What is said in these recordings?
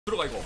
들어가 이거.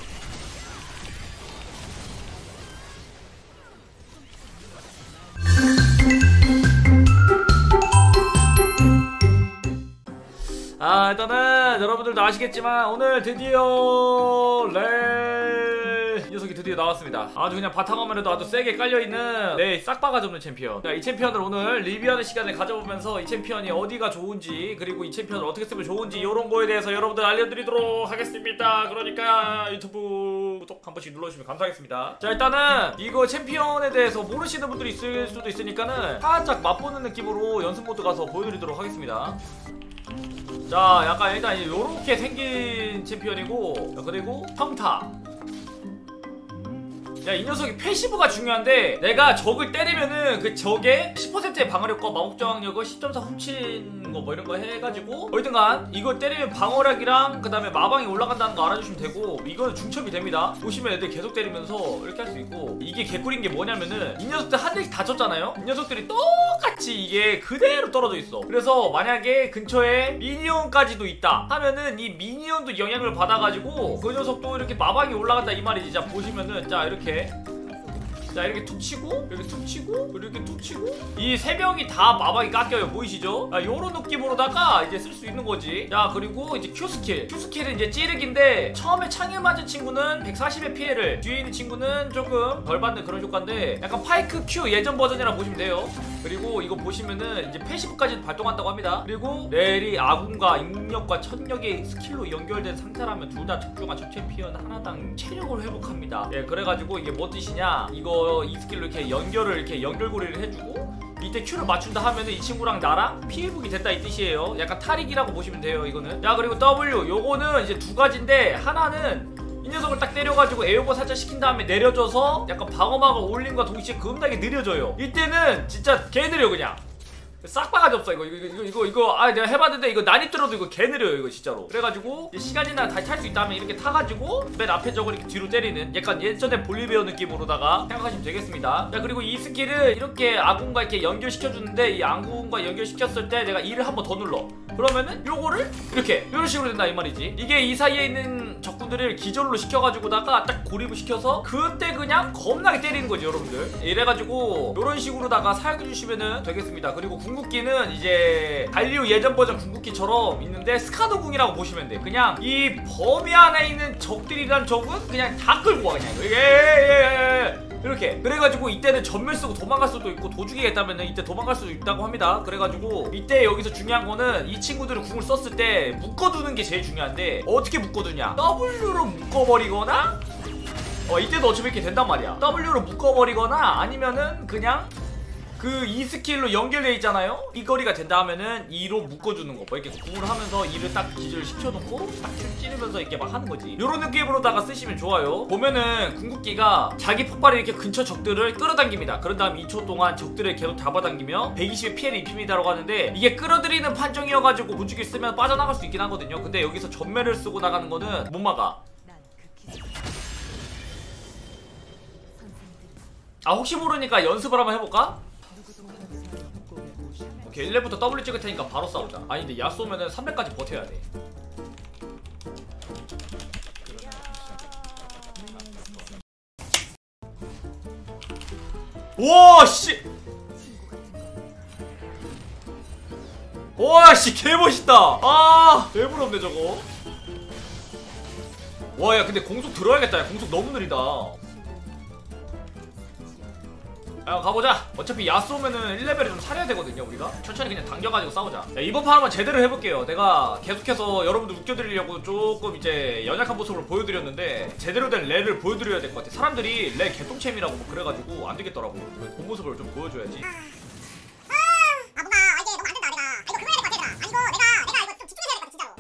일단은 여러분들도 아시겠지만 오늘 드디어 이 녀석이 드디어 나왔습니다. 아주 그냥 바탕화면에도 아주 세게 깔려있는 싹바가지 없는 챔피언. 이 챔피언을 오늘 리뷰하는 시간을 가져보면서 이 챔피언이 어디가 좋은지, 그리고 이 챔피언을 어떻게 쓰면 좋은지 이런 거에 대해서 여러분들 알려드리도록 하겠습니다. 그러니까 유튜브 구독 한 번씩 눌러주시면 감사하겠습니다. 자, 일단은 이거 챔피언에 대해서 모르시는 분들이 있을 수도 있으니까는 살짝 맛보는 느낌으로 연습 모드 가서 보여드리도록 하겠습니다. 자, 약간 일단 요렇게 생긴 챔피언이고, 그리고 평타. 야, 이 녀석이 패시브가 중요한데, 내가 적을 때리면은 그 적의 10%의 방어력과 마법 저항력을 10.4 훔친 거 뭐 이런 거 해가지고, 어쨌든간 이거 때리면 방어력이랑 그 다음에 마방이 올라간다는 거 알아주시면 되고, 이거는 중첩이 됩니다. 보시면 애들 계속 때리면서 이렇게 할 수 있고, 이게 개꿀인 게 뭐냐면은 이 녀석들 한 대씩 다쳤잖아요. 이 녀석들이 똑같이 이게 그대로 떨어져 있어. 그래서 만약에 근처에 미니언까지도 있다 하면은 이 미니언도 영향을 받아가지고 그 녀석도 이렇게 마방이 올라간다 이 말이지. 자, 보시면은 자, 이렇게 툭 치고, 이렇게 툭 치고, 이렇게 툭 치고, 이 세 명이 다 마방이 깎여요. 보이시죠? 요런 느낌으로다가 이제 쓸 수 있는 거지. 자, 그리고 이제 Q스킬은 이제 찌르기인데, 처음에 창에 맞은 친구는 140의 피해를, 뒤에 있는 친구는 조금 덜 받는 그런 효과인데, 약간 파이크 Q 예전 버전이라 보시면 돼요. 그리고 이거 보시면은 이제 패시브까지 발동한다고 합니다. 그리고 렐이 아군과 인력과 천력의 스킬로 연결된 상태라면 둘 다 적중한 적 챔피언 하나당 체력을 회복합니다. 예, 그래가지고 이게 뭐 뜻이냐, 이 스킬로 이렇게 연결고리를 해주고, 밑에 Q를 맞춘다 하면은 이 친구랑 나랑 피해복이 된다 이 뜻이에요. 약간 탈익이라고 보시면 돼요, 이거는. 자, 그리고 W, 요거는 이제 두 가지인데, 하나는 이 녀석을 딱 때려가지고 에어버 살짝 시킨 다음에 내려줘서 약간 방어막을 올림과 동시에 겁나게 느려져요. 이때는 진짜 개 느려. 그냥 싹바가지 없어. 이거 내가 해봤는데 이거 난이도로도 이거 개 느려요, 이거 진짜로. 그래가지고 시간이나 다시 탈 수 있다면 이렇게 타가지고 맨 앞에 적을 이렇게 뒤로 때리는, 약간 예전에 볼리베어 느낌으로다가 생각하시면 되겠습니다. 자, 그리고 이 스킬을 이렇게 아군과 이렇게 연결시켜주는데, 이 아군과 연결시켰을 때 내가 E를 한 번 더 눌러. 그러면은 요거를 이렇게 이런 식으로 된다 이 말이지. 이게 이 사이에 있는 적군들을 기절로 시켜가지고다가 딱 고립을 시켜서 그때 그냥 겁나게 때리는 거지, 여러분들. 이래가지고 요런 식으로다가 사용해주시면은 되겠습니다. 그리고 궁극기는 이제 갈리오 예전 버전 궁극기처럼 있는데, 스카노궁이라고 보시면 돼. 그냥 이 범위 안에 있는 적들이란 적은 그냥 다 끌고 와. 그냥 이렇게. 그래가지고 이때는 전멸 쓰고 도망갈 수도 있고, 도주기가 있다면 이때 도망갈 수도 있다고 합니다. 그래가지고 이때 여기서 중요한 거는 이 친구들을 궁을 썼을 때 묶어두는 게 제일 중요한데, 어떻게 묶어두냐, W로 묶어버리거나, 이때도 어차피 이렇게 된단 말이야. W로 묶어버리거나, 아니면은 그냥 그 E 스킬로 연결돼 있잖아요. 이 거리가 된다 하면은 E로 묶어주는 거. 뭐 이렇게 궁을 하면서 E를 딱 기절시켜놓고 딱 찌르면서 이렇게 막 하는 거지. 요런 느낌으로다가 쓰시면 좋아요. 보면은 궁극기가 자기 폭발이 이렇게 근처 적들을 끌어당깁니다. 그런 다음 2초 동안 적들을 계속 잡아당기며 120의 피해를 입힙니다라고 하는데, 이게 끌어들이는 판정이어가지고 군주기 쓰면 빠져나갈 수 있긴 하거든요. 근데 여기서 전멸을 쓰고 나가는 거는 못 막아. 혹시 모르니까 연습을 한번 해볼까? 오케이, 1렙부터 W 찍을 테니까 바로 싸우자. 아니 근데 야쏘면은 300까지 버텨야 돼. 와 씨! 와 씨, 개멋있다. 개부럽네 저거. 와, 야 근데 공속 들어야겠다. 야, 공속 너무 느리다. 가보자. 어차피 야쏘면은 1레벨을 좀 사려야 되거든요, 우리가. 천천히 그냥 당겨가지고 싸우자. 야, 이번 판 한번 제대로 해볼게요. 내가 계속해서 여러분들 웃겨드리려고 조금 이제 연약한 모습을 보여드렸는데, 제대로 된 렐을 보여드려야 될 것 같아. 사람들이 렐 개똥챔이라고 뭐 그래가지고 안 되겠더라고. 본 모습을 좀 보여줘야지. 뭔가 이게 너무 안 된다. 내가 이거 그만해야 될 것 같아. 얘들아. 내가 이거 좀 집중해야 될 것 같아, 진짜로.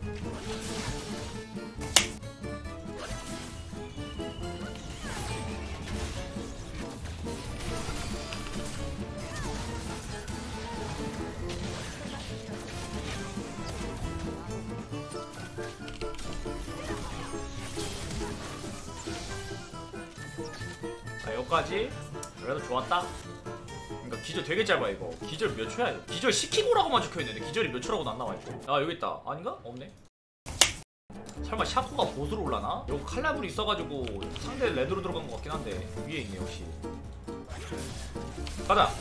여기까지 그래도 좋았다. 그러니까 기절 되게 짧아. 이거 기절 몇 초야? 이거 기절 시키고라고만 적혀있는데 기절이 몇 초라고는 안 나와있고. 여기 있다. 아닌가? 없네. 설마 샤코가 보스로 올라나? 이거 칼라불이 있어가지고 상대 레드로 들어간 것 같긴 한데 위에 있네 역시. 가자.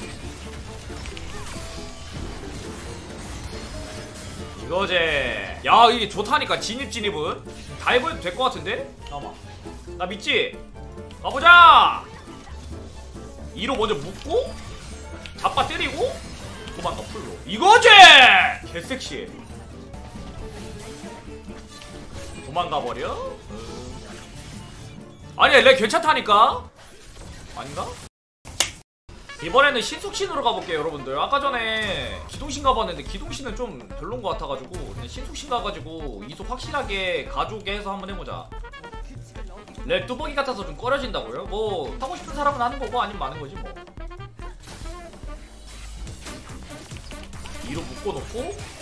이거지. 야 이게 좋다니까. 진입은 다이브해도 될 것 같은데? 잠깐만 나 믿지? 가보자. 2로 먼저 묶고 잡아 때리고 도망가 풀로. 이거지! 개섹시해. 도망가버려? 아니 렉 괜찮다니까? 아닌가? 이번에는 신속신으로 가볼게요 여러분들. 아까 전에 기동신 가봤는데 기동신은 좀 별론 것 같아가지고 그냥 신속신 가가지고 이속 확실하게 가져오게 해서 한번 해보자. 렉 뚜벅이 같아서 좀 꺼려진다고요? 뭐 하고 싶은 사람은 하는 거고 아니면 마는 거지 뭐. 2로 묶어놓고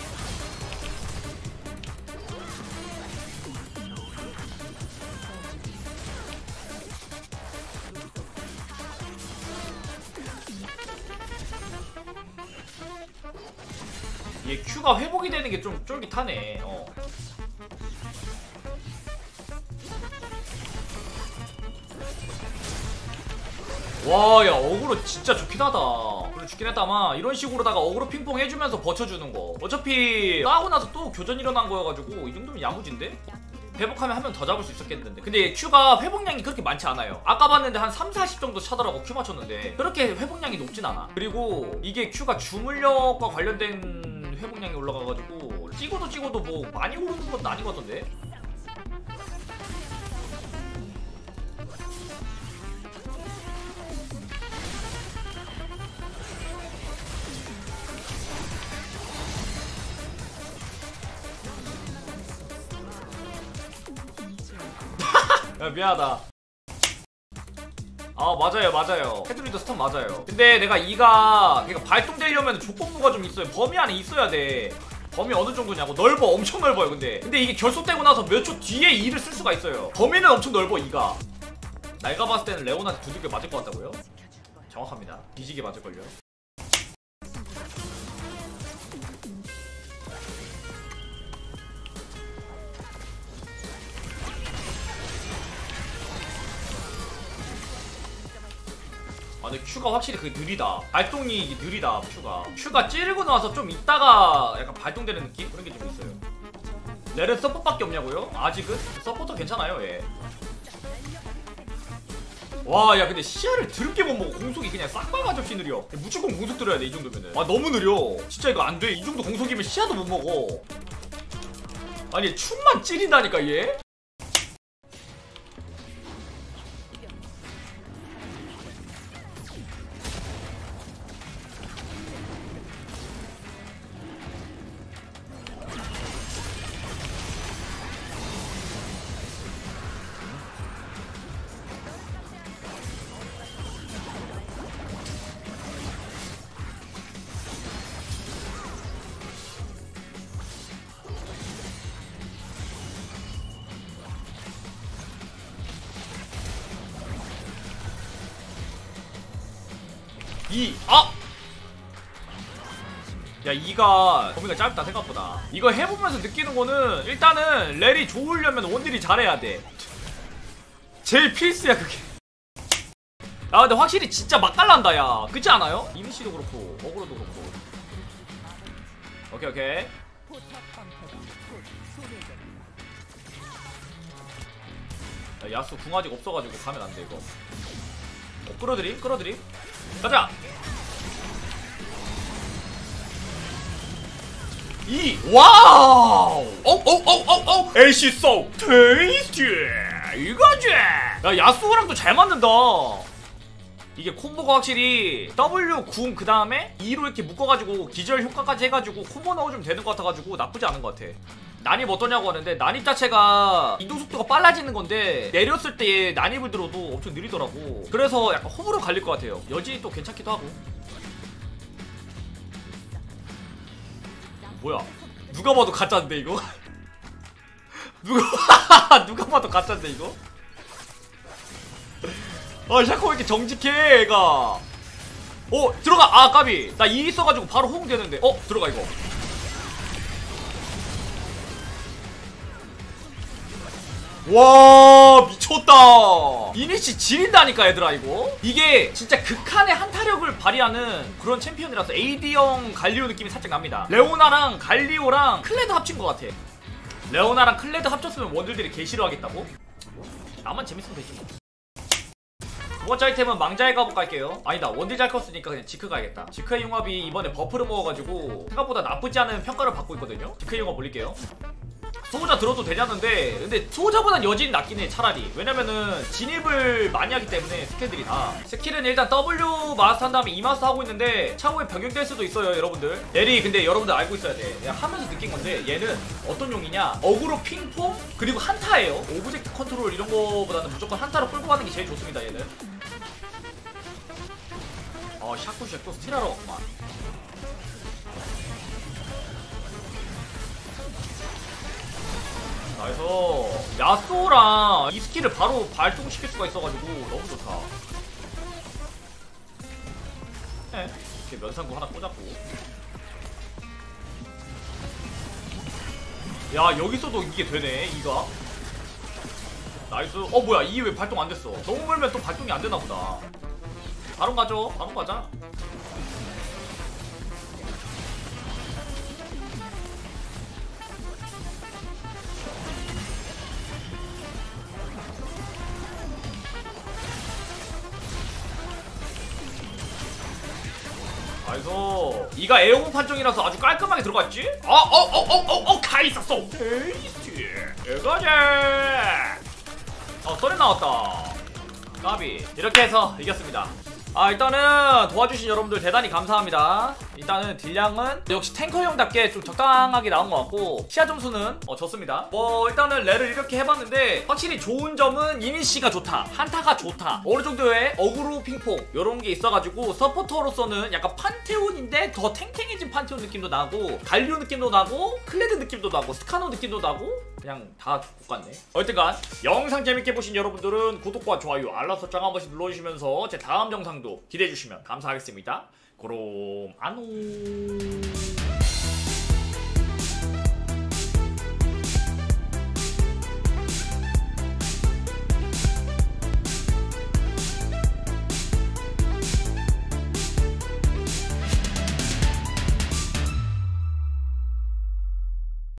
얘 Q가 회복이 되는 게 좀 쫄깃하네. 와, 야, 어그로 진짜 좋긴 하다. 그래, 죽긴 했다마. 이런 식으로다가 어그로 핑퐁 해주면서 버텨주는 거. 어차피 싸우고 나서 또 교전 일어난 거여가지고 이 정도면 야무진데? 회복하면 한 명 더 잡을 수 있었겠는데. 근데 Q가 회복량이 그렇게 많지 않아요. 아까 봤는데 한 3, 40 정도 차더라고 Q 맞췄는데 그렇게 회복량이 높진 않아. 그리고 이게 Q가 주물력과 관련된 회복량이 올라가가지고 찍어도 뭐 많이 오르는 것도 아닌 것 같던데? 야, 미안하다. 아 맞아요 헤드리더 스턴 맞아요. 근데 내가 이가 발동되려면 조건부가 좀 있어요. 범위 안에 있어야 돼. 범위 어느 정도냐고. 넓어. 엄청 넓어요. 근데 이게 결속되고 나서 몇 초 뒤에 이를 쓸 수가 있어요. 범위는 엄청 넓어 이가. 내가 봤을 때는 레오나한테 두들겨 맞을 것 같다고요? 정확합니다. 뒤지게 맞을걸요. 아 근데 Q가 확실히 그게 느리다. 발동이 느리다. Q가 찌르고 나서 좀 있다가 약간 발동되는 느낌? 그런 게 좀 있어요. 렐은 서포트밖에 없냐고요? 아직은? 서포터 괜찮아요 얘. 와 야 근데 시야를 드럽게 못 먹어. 공속이 그냥 싹바가지 없이 느려. 무조건 공속 들어야 돼 이 정도면은. 아 너무 느려. 진짜 이거 안 돼. 이 정도 공속이면 시야도 못 먹어. 아니 춤만 찌린다니까 얘? 야 이가 범위가 짧다 생각보다. 이거 해보면서 느끼는 거는 일단은 렐이 좋으려면 원딜이 잘해야 돼. 제일 필수야 그게. 야 근데 확실히 진짜 맛깔난다 야. 그렇지 않아요? 이미시도 그렇고 어그로도 그렇고. 오케이 야, 야수 궁 아직 없어가지고 가면 안돼 이거. 끌어들임 가자. 와우! AC so tasty! 이거지! 야, 야수호랑도 잘 맞는다! 이게 콤보가 확실히 W 궁 그 다음에 2로 이렇게 묶어가지고 기절 효과까지 해가지고 콤보 넣어주면 되는 것 같아가지고 나쁘지 않은 것 같아. 난입 어떠냐고 하는데 난입 자체가 이동 속도가 빨라지는 건데 내렸을 때 난입을 들어도 엄청 느리더라고. 그래서 약간 호불호 갈릴 것 같아요. 여진이 또 괜찮기도 하고. 뭐야? 누가 봐도 가짜인데 이거? 누가 봐도 가짜인데 이거? 샤코 왜 이렇게 정직해 얘가. 들어가. 아 까비. 나 이 있어가지고 바로 호응 되는데. 들어가 이거. 와 미쳤다. 이니시 지린다니까 얘들아. 이거 이게 진짜 극한의 한타력을 발휘하는 그런 챔피언이라서 AD형 갈리오 느낌이 살짝 납니다. 레오나랑 갈리오랑 클레드 합친 것 같아. 레오나랑 클레드 합쳤으면 원딜들이 개 싫어하겠다고? 나만 재밌으면 되지 뭐. 두 번째 아이템은 망자의 가복 갈게요. 아니다, 원딜 잘 컸으니까 그냥 지크 가야겠다. 지크의 융합이 이번에 버프를 먹어가지고 생각보다 나쁘지 않은 평가를 받고 있거든요. 지크의 융합 올릴게요. 수호자 들어도 되냐는데 근데 수호자보단 여진이 낫긴 해 차라리. 왜냐면은 진입을 많이 하기 때문에 스킬들이 다. 스킬은 일단 W 마스터 한 다음에 E 마스터 하고 있는데 차후에 변경될 수도 있어요 여러분들. 얘리 근데 여러분들 알고 있어야 돼. 내가 하면서 느낀 건데 얘는 어떤 용이냐, 어그로 핑퐁 그리고 한타예요. 오브젝트 컨트롤 이런 거보다는 무조건 한타로 끌고 가는 게 제일 좋습니다 얘는. 샤쿠 또 스틸하러 갔구만. 그래서 야쏘랑 이 스킬을 바로 발동시킬 수가 있어가지고 너무 좋다. 네, 이렇게 면상구 하나 꽂았고. 야 여기서도 이게 되네 이가. 나이스. 뭐야 이 왜 발동 안 됐어? 너무 멀면 또 발동이 안 되나 보다. 바로 가죠. 바로 가자. 그래서 이가 에어공 판정이라서 아주 깔끔하게 들어갔지? 가있었어. 에이씨 에가제. 썰이 나왔다. 까비. 이렇게 해서 이겼습니다. 일단은 도와주신 여러분들 대단히 감사합니다. 일단은 딜량은 역시 탱커형답게 좀 적당하게 나온 것 같고 시야 점수는 좋습니다. 일단은 레를 이렇게 해봤는데 확실히 좋은 점은 이니시가 좋다, 한타가 좋다, 어느 정도의 어그로 핑퐁 요런 게 있어가지고 서포터로서는 약간 판테온인데 더 탱탱해진 판테온 느낌도 나고 갈리오 느낌도 나고 클레드 느낌도 나고 스카노 느낌도 나고 그냥 다 좋고 같네. 어쨌든 영상 재밌게 보신 여러분들은 구독과 좋아요, 알람 설정 한 번씩 눌러주시면서 제 다음 영상도 기대해주시면 감사하겠습니다. 그럼 안녕.